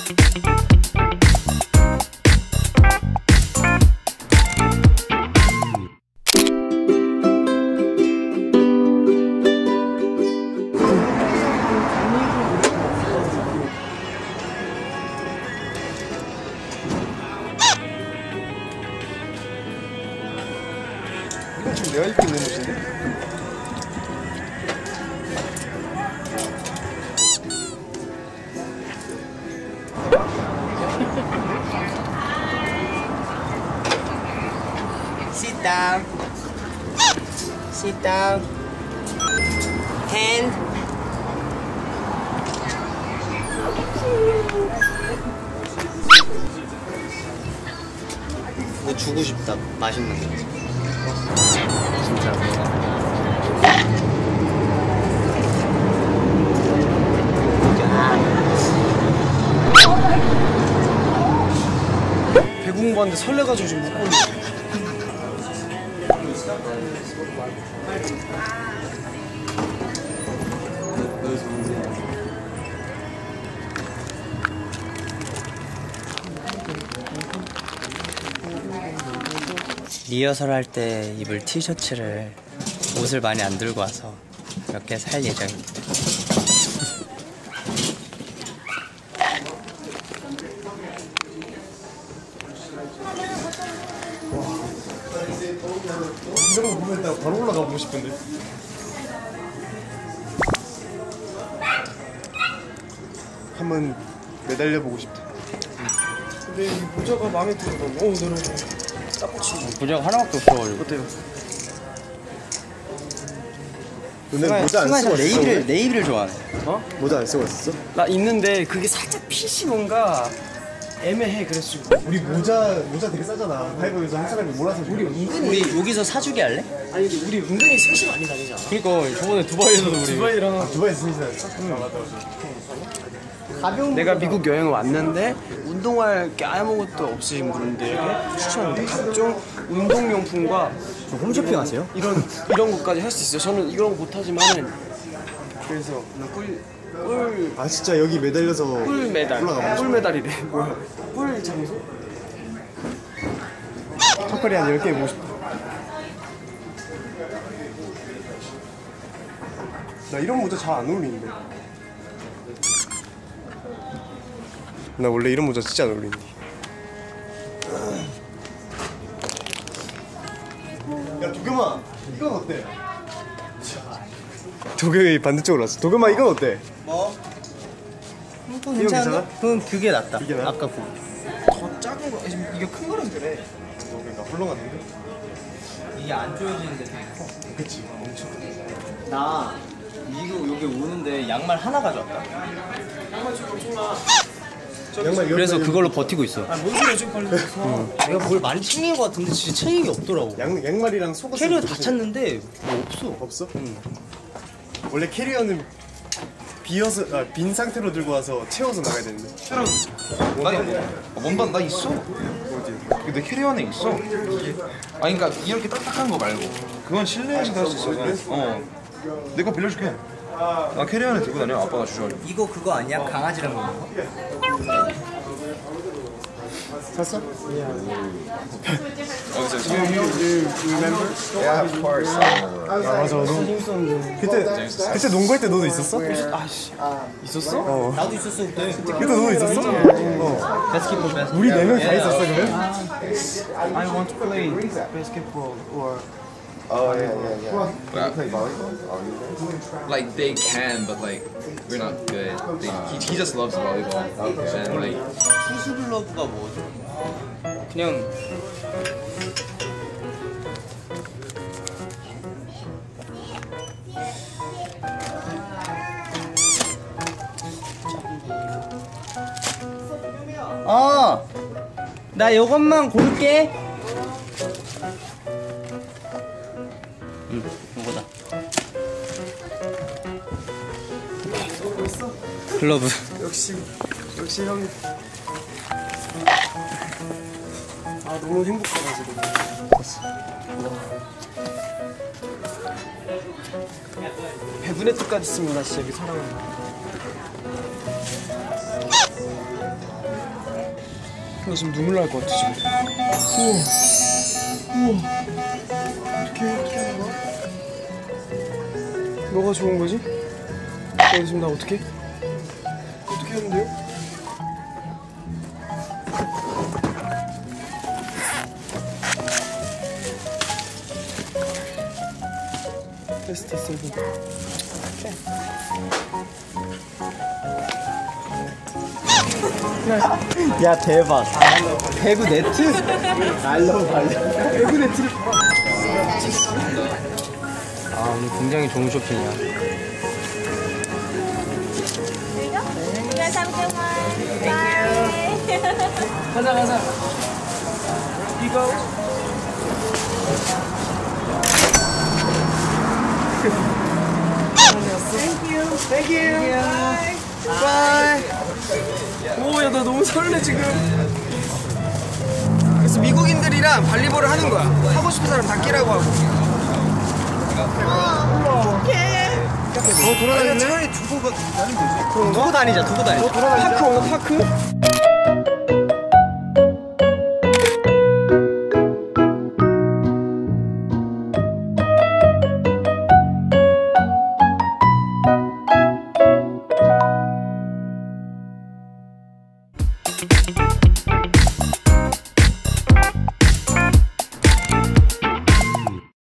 이건 지금 내가 입고 있는 옷인데? Sit down. Sit down. Hand. 이거 주고 싶다. 맛있는 거. 진짜. 배구공부하는데 설레가지고 지금 못 보는. 리허설 할 때 입을 티셔츠를 옷을 많이 안 들고 와서 몇 개 살 예정입니다. 이런 거 보면 나 바로 올라가 보고 싶은데. 한번 매달려 보고 싶다. 근데 이 모자가 마음에 들어서. 오, 너무 딱 붙이지. 모자가 하나밖에 없어가지고. 어때요? 너네 모자 안 쓰고 왔어? 네이비를 좋아하네. 어? 모자 안 쓰고 왔었어? 나 있는데 그게 살짝 핏이 뭔가 애매해. 그래서 우리 모자 되게 싸잖아. 하이브에서 한 사람이 몰아서 우리 우리 여기서 사주기 할래? 아니 근데 우리 은근히 셋이 많이 다니잖아. 그니까 저번에 두바이에서도 우리 두바이랑 두바이에서 셋이 다녔어? 가벼운 내가 미국 여행을 왔는데 운동할 게 아무것도 없으신 분들에게 추천합니다. 각종 운동용품과 홈쇼핑 하세요? 이런 것까지 할 수 있어요. 저는 이런 거 못하지만은 그래서 꿀 아 진짜 여기 매달려서 메달 올라가고 꿀 메달이래. 뭐야? 꿀 장소? 턱걸이 한 10개 해보고 싶다. 나 이런 모자 잘 안 어울리는데. 나 원래 이런 모자 진짜 안 어울리는데. 야 도겸아 이건 어때? 도겸이 반대쪽으로 왔어. 도겸아 이건 어때? 뭐? 이거 괜찮아? 그럼 그게 낫다. 이게 나아? 아까 그. 더 작은 거 지금 이게 큰 거라서 그래. 그러니까 헐렁한데? 이게 안 조여지는데 되게 커. 그치 엄청. 나 이거 여기 오는데 양말 하나 가져왔다. 양말 그래서 그걸로 버티고 있어. 뭔 소리야 지금 빨리 와서. 내가 뭘 많이 챙긴 것 같은데 진짜 챙긴 게 없더라고. 양말이랑 속옷 캐리어 다 찾는데 뭐 없어. 없어? 응. 원래 캐리어는 빈 상태로 들고 와서 채워서 나가야 되는데. 원반 나 있어. 내 캐리어 안에 있어. 아니 그러니까 이렇게 딱딱한 거 말고 그건 실내에서 할 수 있어. 내 거 빌려줄게. 나 캐리어 안에 들고 다녀. 아빠가 주셔가지고. 이거 그거 아니야? 강아지랑 먹는 거? 샀어? 어디서? 아 맞아. 그때 농구할 때 너도 있었어? 있었어? 나도 있었어 그때. 그때 너도 있었어? 바스켓볼. 우리 4명 다 있었어 그러면? I want to play basketball or Like they can, but like we're not good. He just loves volleyball. And like 투수글러브가 뭐죠? 그냥 나 이것만 고를게. 이거다. 글러브. 역시 형이 너무 행복해가지고 배분의 뜻까지 씁니다. 진짜 이게 사랑합니다. 나 지금 눈물 날 것 같아 지금. 우와. 어떻게 하는 거야? 뭐가 좋은 거지? 지금 나 어떻게 하는데요? 테스트 7. 야 대박. 배구 네트? 알로 발려. 배구 네트를 아 오늘 굉장히 좋은 쇼핑이야. You guys have a good one. Bye. 가자. 오, 야, 나 너무 설레, 지금. 그래서 미국인들이랑 발리볼을 하는 거야. 하고 싶은 사람 다 끼라고 하고. 돌아다니네? 차라리 두고 다니면 되지. 두고 다니자. 파크 오늘 파크?